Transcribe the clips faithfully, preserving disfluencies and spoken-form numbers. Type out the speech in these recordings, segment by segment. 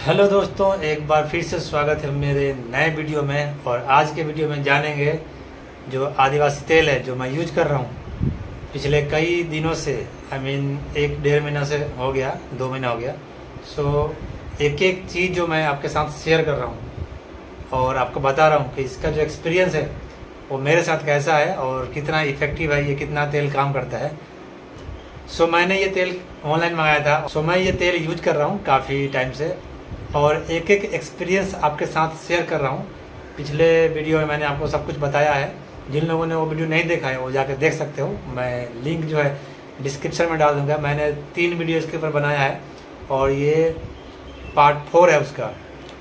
Hello दोस्तों, एक बार फिर से स्वागत है मेरे नए वीडियो में। और आज के वीडियो में जानेंगे जो आदिवासी तेल है जो मैं यूज कर रहा हूँ पिछले कई दिनों से। आई मीन एक डेढ़ महीना से हो गया, दो महीना हो गया। सो एक एक चीज़ जो मैं आपके साथ शेयर कर रहा हूँ और आपको बता रहा हूँ कि इसका जो एक्सपीरियंस है वो मेरे साथ कैसा है और कितना इफेक्टिव है, ये कितना तेल काम करता है। सो मैंने ये तेल ऑनलाइन मंगाया था। सो मैं ये तेल यूज कर रहा हूँ काफ़ी टाइम से और एक एक एक्सपीरियंस आपके साथ शेयर कर रहा हूँ। पिछले वीडियो में मैंने आपको सब कुछ बताया है। जिन लोगों ने वो वीडियो नहीं देखा है वो जाकर देख सकते हो। मैं लिंक जो है डिस्क्रिप्शन में डाल दूंगा। मैंने तीन वीडियो इसके ऊपर बनाया है और ये पार्ट फोर है उसका।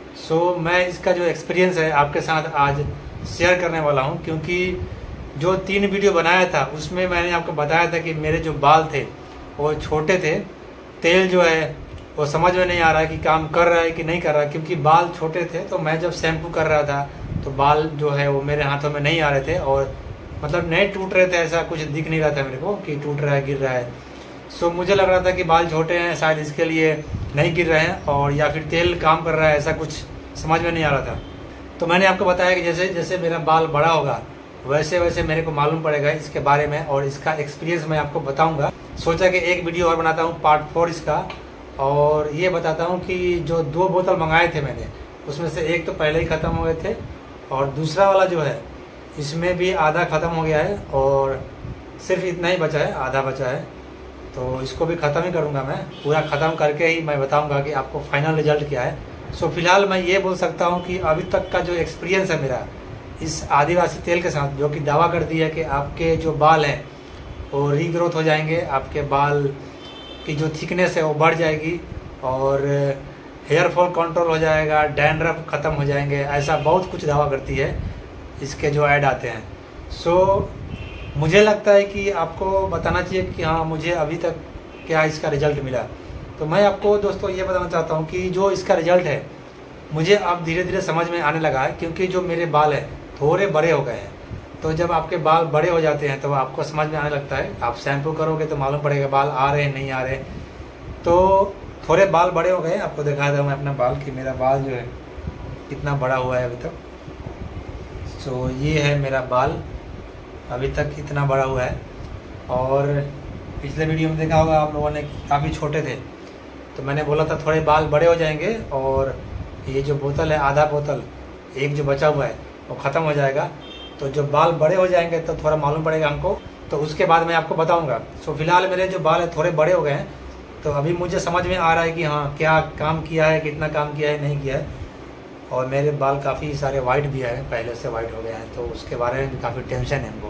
सो मैं इसका जो एक्सपीरियंस है आपके साथ आज शेयर करने वाला हूँ, क्योंकि जो तीन वीडियो बनाया था उसमें मैंने आपको बताया था कि मेरे जो बाल थे वो छोटे थे। तेल जो है वो समझ में नहीं आ रहा है कि काम कर रहा है कि नहीं कर रहा है, क्योंकि बाल छोटे थे। तो मैं जब शैम्पू कर रहा था तो बाल जो है वो मेरे हाथों में नहीं आ रहे थे और मतलब नहीं टूट रहे थे, ऐसा कुछ दिख नहीं रहा था मेरे को कि टूट रहा है, गिर रहा है। सो मुझे लग रहा था कि बाल छोटे हैं, शायद इसके लिए नहीं गिर रहे हैं और या फिर तेल काम कर रहा है, ऐसा कुछ समझ में नहीं आ रहा था। तो मैंने आपको बताया कि जैसे जैसे मेरा बाल बड़ा होगा वैसे वैसे मेरे को मालूम पड़ेगा इसके बारे में और इसका एक्सपीरियंस मैं आपको बताऊंगा। सोचा कि एक वीडियो और बनाता हूँ पार्ट फोर इसका, और ये बताता हूँ कि जो दो बोतल मंगाए थे मैंने उसमें से एक तो पहले ही ख़त्म हो गए थे और दूसरा वाला जो है इसमें भी आधा ख़त्म हो गया है और सिर्फ इतना ही बचा है, आधा बचा है। तो इसको भी ख़त्म ही करूँगा मैं, पूरा ख़त्म करके ही मैं बताऊँगा कि आपको फाइनल रिजल्ट क्या है। सो फिलहाल मैं ये बोल सकता हूँ कि अभी तक का जो एक्सपीरियंस है मेरा इस आदिवासी तेल के साथ, जो कि दावा करती है कि आपके जो बाल हैं वो रीग्रोथ हो जाएंगे, आपके बाल की जो थिकनेस है वो बढ़ जाएगी और हेयर फॉल कंट्रोल हो जाएगा, डैंड्रफ ख़त्म हो जाएंगे, ऐसा बहुत कुछ दावा करती है इसके जो ऐड आते हैं। सो मुझे लगता है कि आपको बताना चाहिए कि हाँ मुझे अभी तक क्या इसका रिजल्ट मिला। तो मैं आपको दोस्तों ये बताना चाहता हूँ कि जो इसका रिजल्ट है मुझे अब धीरे धीरे समझ में आने लगा है, क्योंकि जो मेरे बाल हैं थोड़े बड़े हो गए हैं। तो जब आपके बाल बड़े हो जाते हैं तो आपको समझ में आने लगता है। आप शैम्पू करोगे तो मालूम पड़ेगा बाल आ रहे हैं नहीं आ रहे। तो थोड़े बाल बड़े हो गए। आपको दिखा दूँ मैं अपना बाल कि मेरा बाल जो है कितना बड़ा हुआ है अभी तक। सो ये है मेरा बाल, अभी तक इतना बड़ा हुआ है। और पिछले वीडियो में देखा होगा आप लोगों ने काफ़ी छोटे थे, तो मैंने बोला था थोड़े बाल बड़े हो जाएंगे और ये जो बोतल है, आधा बोतल एक जो बचा हुआ है वो ख़त्म हो जाएगा। तो जो बाल बड़े हो जाएंगे तो थोड़ा मालूम पड़ेगा हमको, तो उसके बाद मैं आपको बताऊंगा। सो फिलहाल मेरे जो बाल है थोड़े बड़े हो गए हैं, तो अभी मुझे समझ में आ रहा है कि हाँ क्या काम किया है, कितना काम किया है, नहीं किया है। और मेरे बाल काफ़ी सारे वाइट भी है, पहले से वाइट हो गए हैं, तो उसके बारे में भी काफ़ी टेंशन है हमको।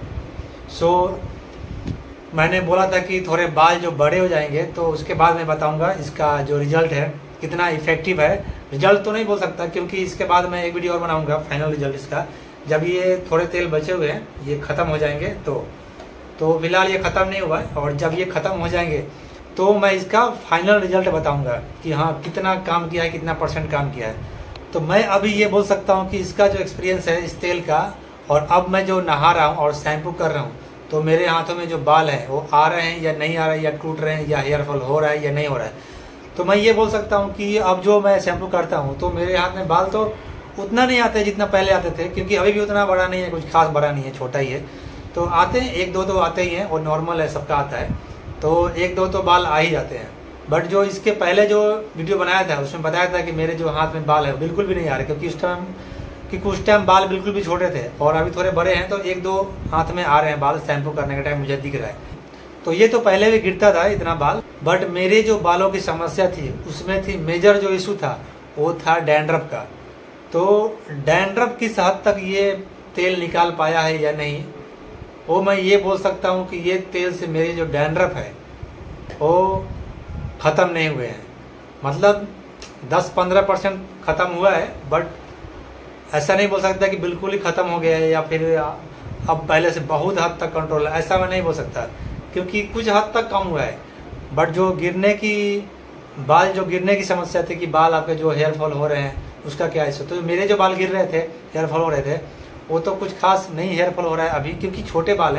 सो मैंने बोला था कि थोड़े बाल जो बड़े हो जाएंगे तो उसके बाद मैं बताऊँगा इसका जो रिजल्ट है कितना इफेक्टिव है। रिजल्ट तो नहीं बोल सकता क्योंकि इसके बाद मैं एक वीडियो और बनाऊँगा फाइनल रिजल्ट इसका, जब ये थोड़े तेल बचे हुए हैं ये ख़त्म हो जाएंगे। तो तो फिलहाल ये ख़त्म नहीं हुआ है और जब ये ख़त्म हो जाएंगे तो मैं इसका फाइनल रिजल्ट बताऊंगा कि हाँ कितना काम किया है, कितना परसेंट काम किया है। तो मैं अभी ये बोल सकता हूँ कि इसका जो एक्सपीरियंस है इस तेल का, और अब मैं जो नहा रहा हूँ और शैम्पू कर रहा हूँ तो मेरे हाथों में जो बाल हैं वो आ रहे हैं या नहीं आ रहे हैं, या टूट रहे हैं, या हेयर फॉल हो रहा है या नहीं हो रहा है। तो मैं ये बोल सकता हूँ कि अब जो मैं शैम्पू करता हूँ तो मेरे हाथ में बाल तो उतना नहीं आते जितना पहले आते थे, क्योंकि अभी भी उतना बड़ा नहीं है, कुछ खास बड़ा नहीं है, छोटा ही है। तो आते हैं एक दो तो आते ही हैं और नॉर्मल है, सबका आता है। तो एक दो तो बाल आ ही जाते हैं। बट जो इसके पहले जो वीडियो बनाया था उसमें बताया था कि मेरे जो हाथ में बाल है बिल्कुल भी नहीं आ रहे, क्योंकि उस टाइम क्योंकि उस टाइम बाल बिल्कुल भी छोटे थे और अभी थोड़े बड़े हैं, तो एक दो हाथ में आ रहे हैं बाल शैम्पू करने के टाइम मुझे दिख रहा है। तो ये तो पहले भी गिरता था इतना बाल, बट मेरे जो बालों की समस्या थी उसमें थी मेजर जो इशू था वो था डैंड्रफ का। तो डैंड्रफ किस हद तक ये तेल निकाल पाया है या नहीं, वो मैं ये बोल सकता हूँ कि ये तेल से मेरे जो डैंड्रफ है वो ख़त्म नहीं हुए हैं। मतलब दस पंद्रह परसेंट ख़त्म हुआ है, बट ऐसा नहीं बोल सकता कि बिल्कुल ही ख़त्म हो गया है या फिर अब पहले से बहुत हद तक कंट्रोल है, ऐसा मैं नहीं बोल सकता, क्योंकि कुछ हद तक कम हुआ है। बट जो गिरने की बाल जो गिरने की समस्या थी कि बाल आपके जो हेयर फॉल हो रहे हैं उसका क्या है। तो मेरे जो बाल गिर रहे थे, हेयर फॉल हो रहे थे, वो तो कुछ खास नहीं हेयर फॉल हो रहा है अभी, क्योंकि छोटे बाल हैं,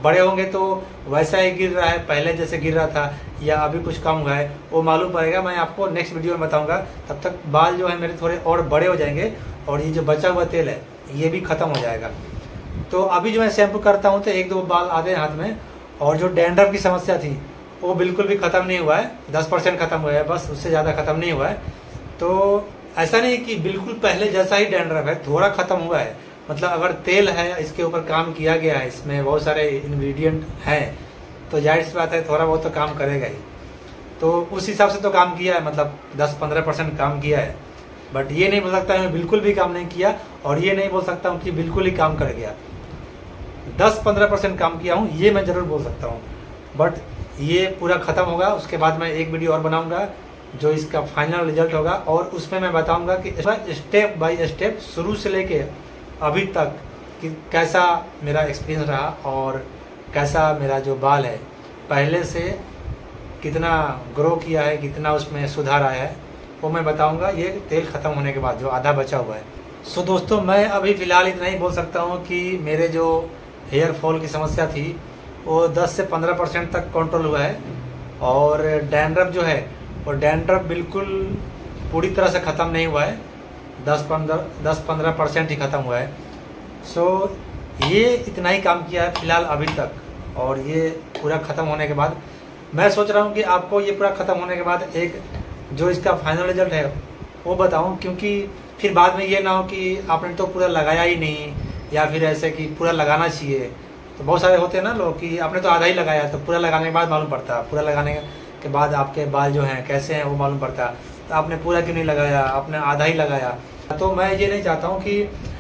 बड़े होंगे तो वैसा ही गिर रहा है पहले जैसे गिर रहा था या अभी कुछ कम हुआ है वो मालूम पड़ेगा। मैं आपको नेक्स्ट वीडियो में बताऊंगा। तब तक बाल जो है मेरे थोड़े और बड़े हो जाएंगे और ये जो बचा हुआ तेल है ये भी खत्म हो जाएगा। तो अभी जो मैं शैम्पू करता हूँ तो एक दो बाल आते हैं हाथ में, और जो डैंड्रफ की समस्या थी वो बिल्कुल भी खत्म नहीं हुआ है, दस परसेंट खत्म हुआ है बस, उससे ज़्यादा खत्म नहीं हुआ है। तो ऐसा नहीं कि बिल्कुल पहले जैसा ही डैंड्रफ है, थोड़ा खत्म हुआ है। मतलब अगर तेल है, इसके ऊपर काम किया गया है, इसमें बहुत सारे इंग्रेडिएंट हैं, तो जाहिर सी बात है थोड़ा बहुत तो काम करेगा ही। तो उस हिसाब से तो काम किया है, मतलब दस पंद्रह परसेंट काम किया है। बट ये नहीं बोल सकता मैं बिल्कुल भी काम नहीं किया, और ये नहीं बोल सकता हूँ कि बिल्कुल ही काम कर गया। दस पंद्रह परसेंट काम किया हूँ ये मैं जरूर बोल सकता हूँ। बट ये पूरा खत्म होगा, उसके बाद मैं एक वीडियो और बनाऊंगा जो इसका फाइनल रिजल्ट होगा, और उसमें मैं बताऊंगा कि स्टेप बाय स्टेप शुरू से लेके अभी तक कि कैसा मेरा एक्सपीरियंस रहा और कैसा मेरा जो बाल है पहले से कितना ग्रो किया है, कितना उसमें सुधार आया है, वो मैं बताऊंगा ये तेल खत्म होने के बाद जो आधा बचा हुआ है। सो दोस्तों, मैं अभी फ़िलहाल इतना ही बोल सकता हूँ कि मेरे जो हेयर फॉल की समस्या थी वो दस से पंद्रह परसेंट तक कंट्रोल हुआ है, और डैंड्रफ जो है वो डैंड्रफ बिल्कुल पूरी तरह से ख़त्म नहीं हुआ है, दस पंद्रह दस पंद्रह परसेंट ही ख़त्म हुआ है। सो ये इतना ही काम किया है फ़िलहाल अभी तक, और ये पूरा ख़त्म होने के बाद मैं सोच रहा हूँ कि आपको ये पूरा ख़त्म होने के बाद एक जो इसका फाइनल रिजल्ट है वो बताऊँ, क्योंकि फिर बाद में ये ना हो कि आपने तो पूरा लगाया ही नहीं, या फिर ऐसे कि पूरा लगाना चाहिए। तो बहुत सारे होते हैं ना लोग कि आपने तो आधा ही लगाया, तो पूरा लगाने के बाद मालूम पड़ता, पूरा लगाने के बाद आपके बाल जो हैं कैसे हैं वो मालूम पड़ता, तो आपने पूरा क्यों नहीं लगाया, आपने आधा ही लगाया। तो मैं ये नहीं चाहता हूँ कि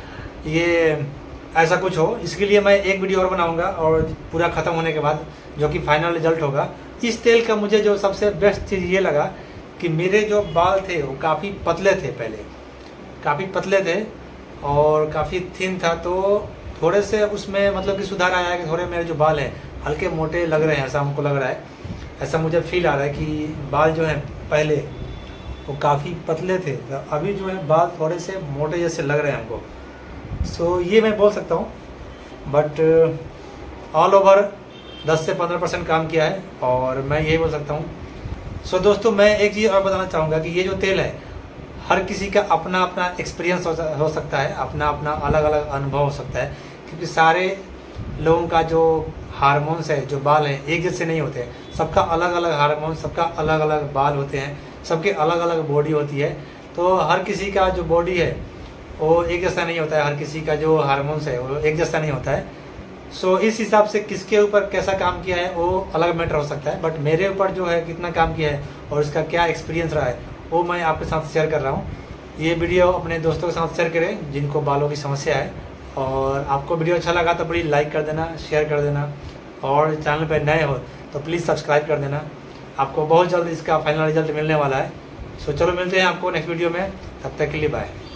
ये ऐसा कुछ हो, इसके लिए मैं एक वीडियो और बनाऊंगा, और पूरा ख़त्म होने के बाद जो कि फाइनल रिजल्ट होगा। इस तेल का मुझे जो सबसे बेस्ट चीज़ ये लगा कि मेरे जो बाल थे वो काफ़ी पतले थे, पहले काफ़ी पतले थे और काफ़ी थिन था, तो थोड़े से उसमें मतलब कि सुधार आया है कि थोड़े मेरे जो बाल हैं हल्के मोटे लग रहे हैं, ऐसा हमको लग रहा है, ऐसा मुझे फील आ रहा है कि बाल जो हैं पहले वो काफ़ी पतले थे, तो अभी जो है बाल थोड़े से मोटे जैसे लग रहे हैं हमको। सो ये मैं बोल सकता हूँ, बट ऑल ओवर दस से पंद्रह परसेंट काम किया है, और मैं यही बोल सकता हूँ। सो so, दोस्तों, मैं एक चीज़ और बताना चाहूँगा कि ये जो तेल है हर किसी का अपना अपना एक्सपीरियंस हो, हो सकता है, अपना अपना अलग अलग अनुभव हो सकता है, क्योंकि सारे लोगों का जो हार्मोन्स है, जो बाल हैं, एक जैसे नहीं होते, सबका अलग अलग हार्मोन, सबका अलग अलग बाल होते हैं, सबके अलग अलग बॉडी होती है। तो हर किसी का जो बॉडी है वो एक जैसा नहीं होता है, हर किसी का जो हार्मोन्स है वो एक जैसा नहीं होता है। सो so, इस हिसाब से किसके ऊपर कैसा काम किया है वो अलग मैटर हो सकता है, बट मेरे ऊपर जो है कितना काम किया है और इसका क्या एक्सपीरियंस रहा है वो मैं आपके साथ शेयर कर रहा हूँ। ये वीडियो अपने दोस्तों के साथ शेयर करें जिनको बालों की समस्या है, और आपको वीडियो अच्छा लगा तो प्लीज़ लाइक कर देना, शेयर कर देना, और चैनल पर नए हो तो प्लीज़ सब्सक्राइब कर देना। आपको बहुत जल्द इसका फाइनल रिजल्ट मिलने वाला है। सो चलो मिलते हैं आपको नेक्स्ट वीडियो में, तब तक के लिए बाय।